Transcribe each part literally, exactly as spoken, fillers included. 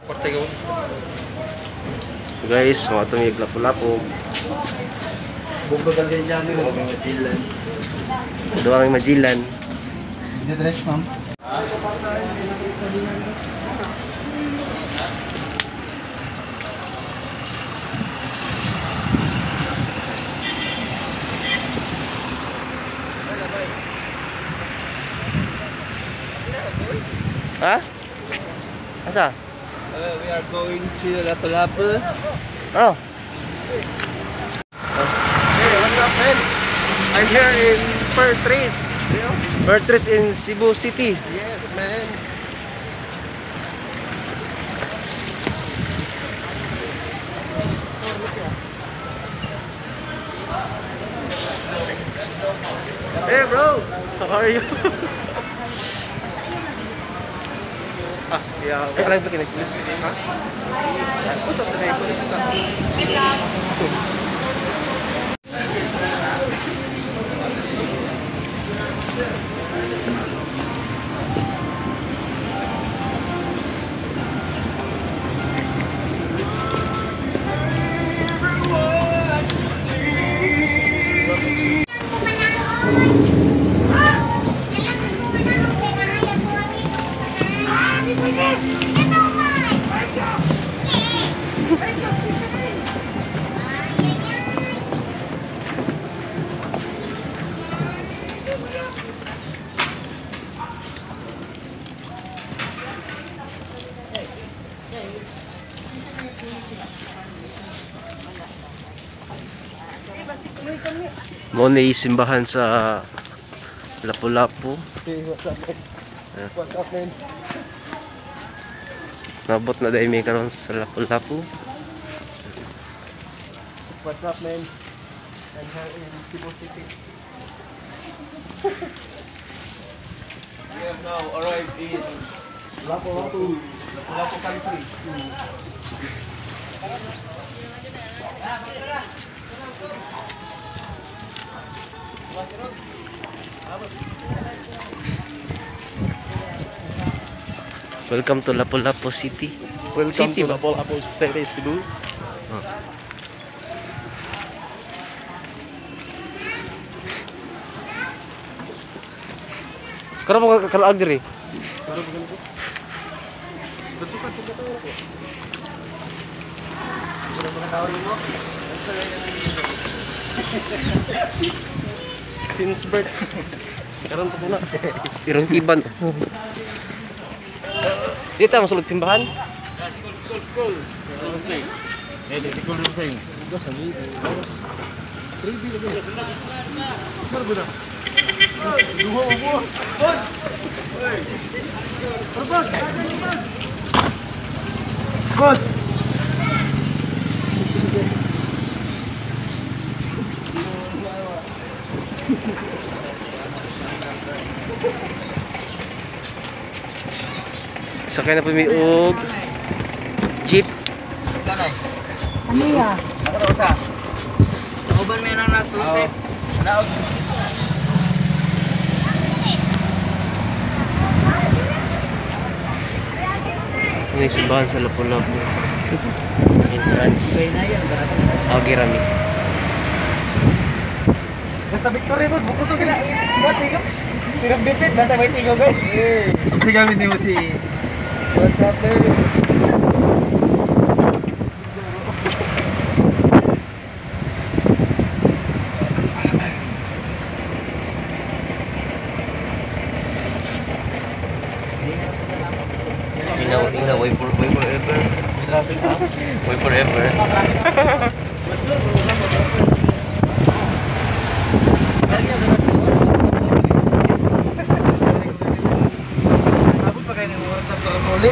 Guys, mga tumig lapu-lapu. Bumbagal din dyan yung Magellan. Doang yung Magellan. Hindi dress, ma'am. Ha? Asa? Uh, we are going to Lapu-Lapu. Oh. Hey, what's up, man? I'm here in Pertris. Pertris in Cebu City. Yes, man. Hey bro, how are you? Ah, yeah. Eh, alam ba kinag-please? Ha? What's up today? Mo ni simbahan sa Lapu-Lapu. Hey, what's up, man? Yeah. What's up, man? Nabot na dahil may karon sa Lapu-Lapu. What's up, man? I'm here in Cebu City. We have now arrived in Lapu-Lapu, Lapu-Lapu country. Welcome to Lapu-Lapu City. Welcome City to ba? Lapu-Lapu City, Cebu. Oh. Karo mo kalaag diri. Karo ba ganito? Tutukan, tutukan ako. Wala mo nakawin mo? Since birth. Karon pa muna. Irong tiban. Dito ang sulod simbahan. School, school, school. Eh, di school rin sa'yo. Ito, sa libo. three B lagi. Karo ba na? Duho mo. Hoy! Hoy! Robot! God! Sakay na po may og jeep. Amiya. Ako na usa. Uban may nang natulog. Naog. Ini simbahan sa Lapu-Lapu. Entrance. Agi rami. Basta victory mo, bukus ko kina. Dati ko. Pinag-dipit, dati may tigo guys. Eh, gamit mo si what's up there? Inaw, inaw, wait for, wait forever. Wait forever. Abot pa kayo ng mga tapos ang muli.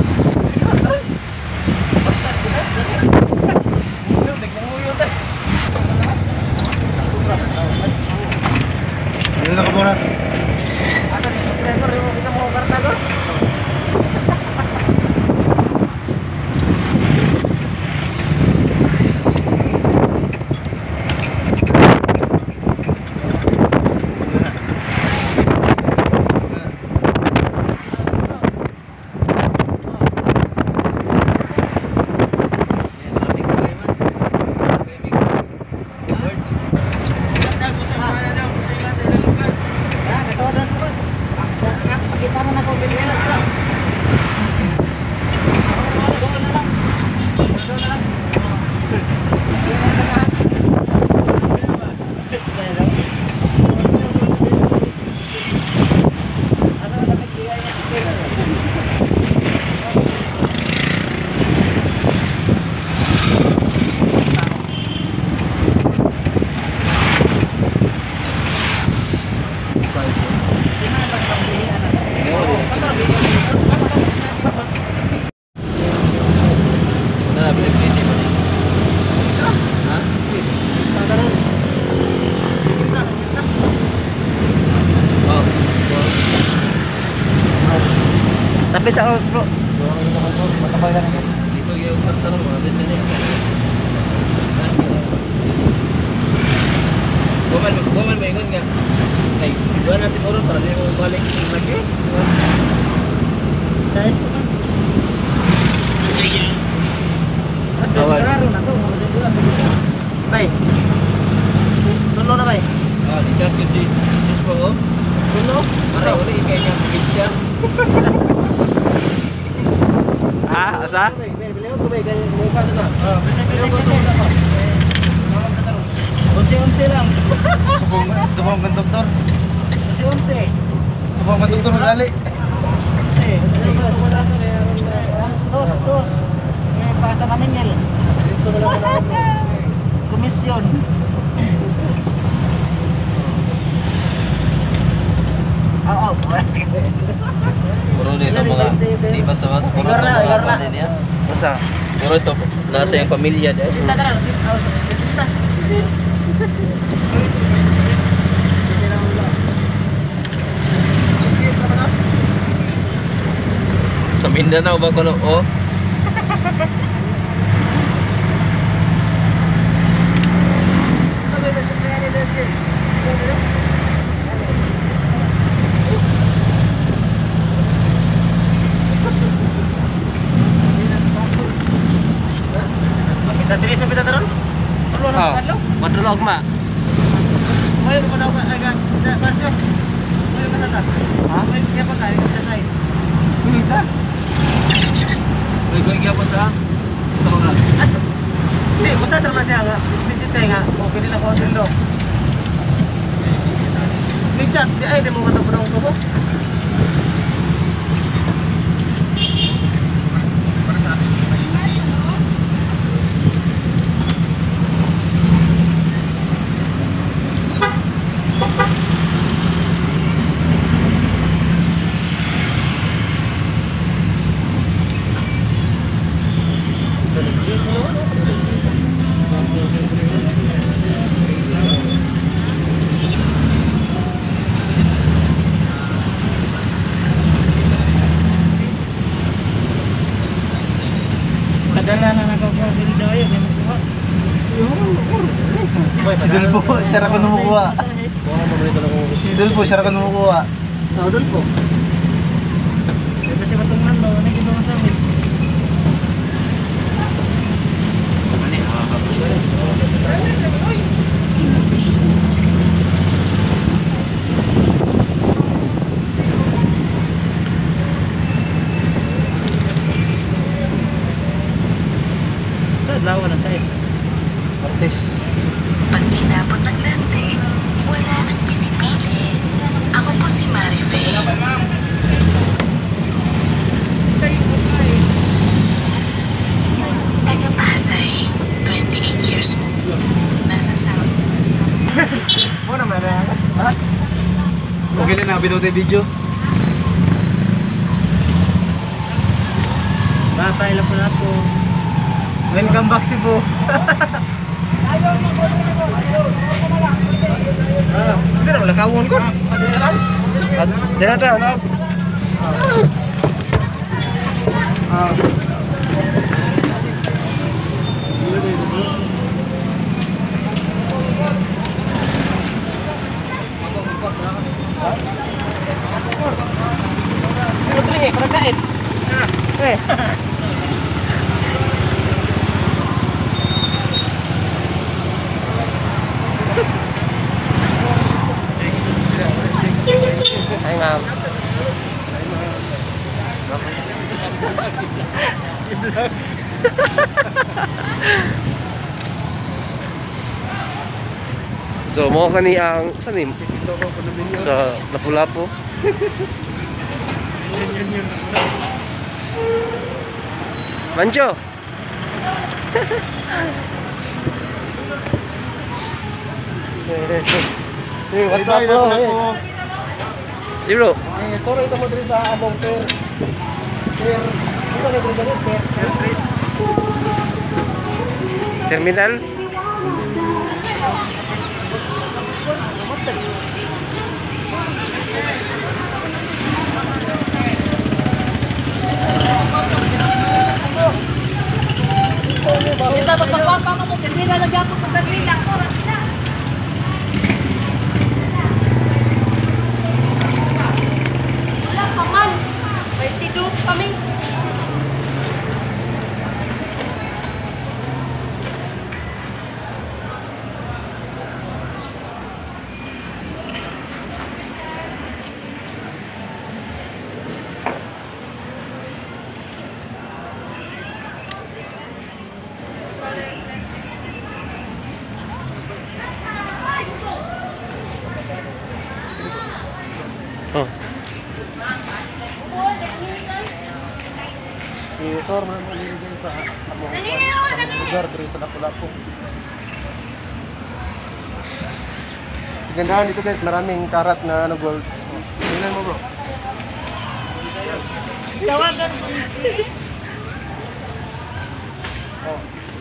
Ano na ka muna? Ano, subscriber yung kita mo karta ko? yung tartar mo, natin na yan. Buman, buman, maingon nga. Ay, iba natin oras para hindi mo balik lagi. Size ko kan. Ada sekarang na to, masih bulan. Bay. Tulo na bay. Ah, di-chat ko si Sis mo, oh. Tulo. Para uli, kaya niya picture. Ah, asa? Beliau ko bay kay muka na. Ah, beliau ko to na. Onse-onse lang. Subong, subong kan doktor. Onse-onse. Subong kan doktor dali. Onse. Dos, dos. May pasa maningil. Komisyon. Oo, Puro dito mga, di ba sa mga, puro Igor na, ito igor mga na. kanin yan. Asa? Puro ito, nasa yung pamilya dyan. Kita tara, kita. Sa Mindanao ba kuno, oh? Kita diri sa pita taron. Perlu na Oh, kadlo. madulog ma. May ko daw ka aga. Sa basyo. May ka ta. Ha? May kaya pa tayo sa size. Kita. Uy, kung ikya sa? Ito ko nga. Ato. Hindi, mata terma siya nga. Sige chay nga. Okay nila ko dilo. Ni chat, di ay demo ka to tubo. Padala na nagko-profile daw yun, may magkuha. Si Dulpo, siya ra ko numukuha. Mga mamalito na kung Si Dulpo, siya ra ko numukuha. Sa udol po. May kasi matungnan daw, ano yung sa amin? Ani, ah, Sa adlaw na size. Artis. Pag inabot ng lante, wala nang pinipili. Ako po si Marife. Taga Pasay, twenty-eight years old. Nasa South. Mo na man na. Ha? Okay na na, binote video. Batay lang po na po. Welcome back Cebu. Ah, hindi na wala kawon ko. Dira ta, no? Ah. Sino tuloy eh, pagkain. Eh. Ay, ma'am. So mo kani ang sa ni sa Lapu-Lapu. Manjo. Hey, what's up bro? Zero. Eh, sorry ito mo diri sa among per. Per. Ito na diri diri per. Terminal. mama mo, kasi lalagyan ko sa Berlina. Oras na. Wala pa man. twenty-two kami. Oh. Motor man mo nilagay sa among sa lugar diri sa Lapu-Lapu. Gandahan dito guys, maraming karat na ano gold. Tingnan mo bro. Tawagan mo. Oh.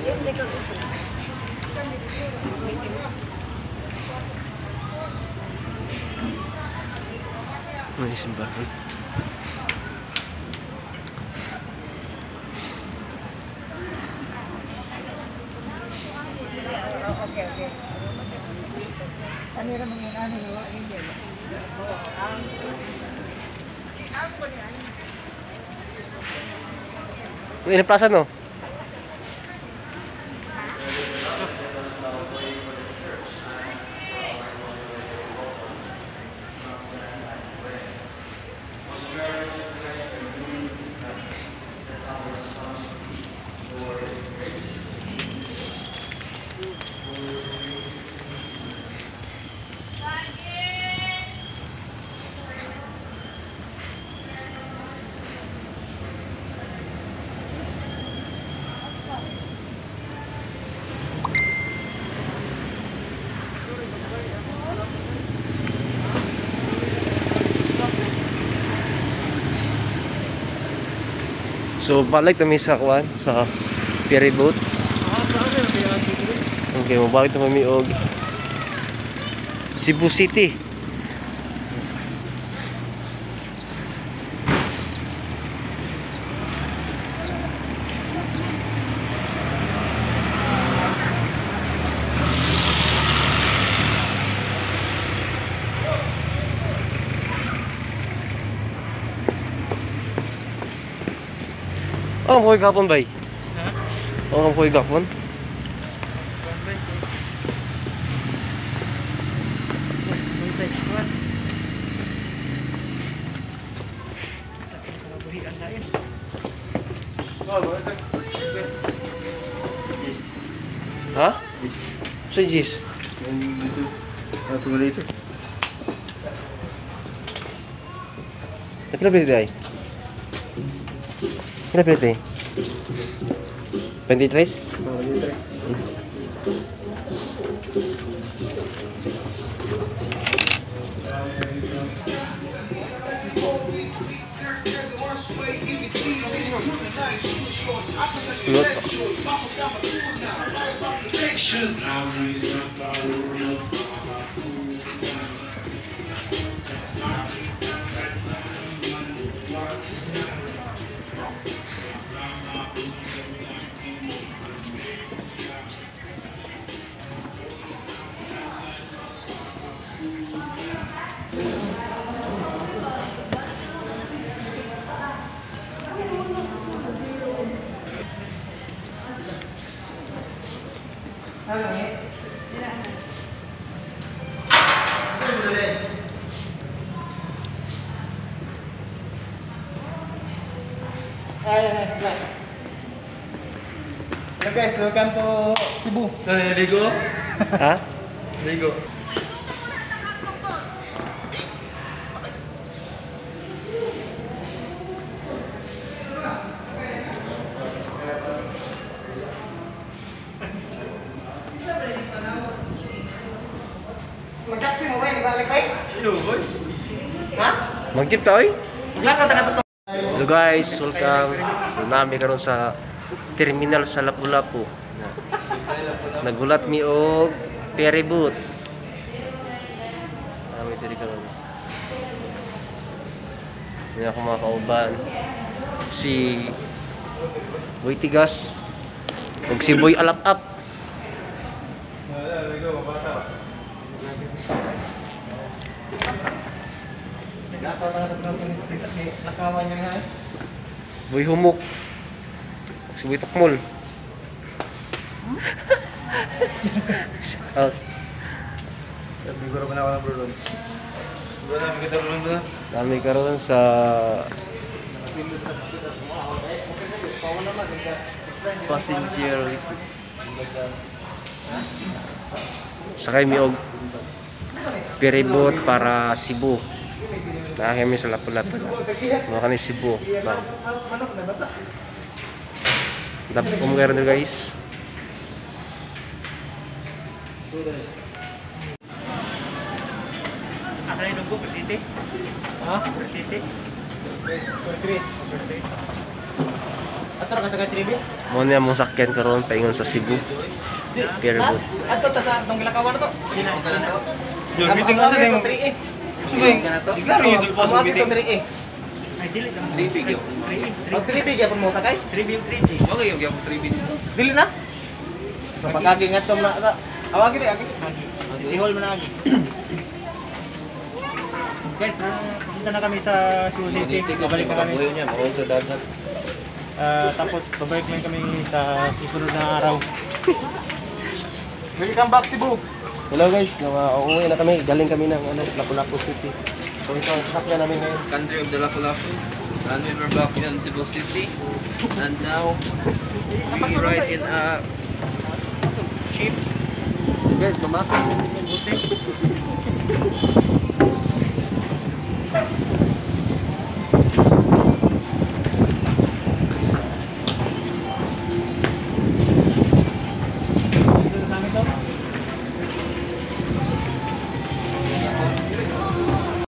May simbahan. Okay, okay. Ano rin mga ano yung angel? Ini plaza no? So balik kami sa kuan sa ferry boat. Okay, mabalik na kami og Cebu City. Oh, ang kuhay gapon bay? Ha? Oh, ang kuhay gapon? Ha? Sa Jis? Dito. Ah, tunggu dito. Kenapa pilih ay? Kenapa pilih? twenty-three? Look. Hello guys, welcome to Cebu. Eh, Ligo. Ha? Ligo. Mag-taxi mo ba? Di ba balik? Iyo, boy. Ha? Mag-jeep ta oy? Wala ka taga to. Hello guys, welcome. Nami karon sa terminal sa Lapu-Lapu. Nagulat mi og ferry boat. Nami diri karon. Hindi ako mga kauban. Si Boy Tigas ug si Boy Alap-Up. Wala, ligo, bata. Nakawan niya nga. Boy humok. Si Boy Takmol. Shout out. Siguro pa na ako ng bro doon. Bro, namin kita bro doon. Dami karon sa Passenger. sakay mi og ferryboat para Cebu. Na kami sa Lapu-Lapu. Mga kani Cebu. Ba. Dapat umuwi rin guys. Asa yung dugo? Persiti? Ha? Persiti? Chris. Ato ra ka sa tribi? Mo niya mong sakyan karon paingon sa Cebu. Ferryboat. Ato ta sa tong gilakawan na to. Sila ka na to. Yung meeting na sa yung... three A. Sige, iklaro yung dulpo sa meeting. three A. Ay dili ka. three B gyud. Oh, three B gyud mo sakay? three B yung three G. Okay, yung gyapon three B dito. Dili na. Sa pagagi nga to na ta. Awagi ni agi. Ihol mo na agi. Guys, pupunta na kami sa Cebu City. Babalik na kami. niya, mawag sa dagat. Ah, tapos babalik na kami sa susunod na araw. Welcome back Cebu. Hello guys, nawa uuwi na kami. Galing kami ng ano, Lapu-Lapu City. So ito ang sakyan namin ngayon. Country of the Lapu-Lapu. And we were back in Cebu City. And now, we ride in a ship. Guys, tumakas. Buti.